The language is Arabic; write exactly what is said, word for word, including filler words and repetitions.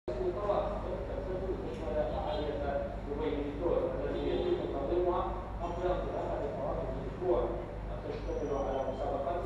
الذي يتم تنظيمها قبل انطلاق الإطارات الأسبوع. تشتمل على مسابقات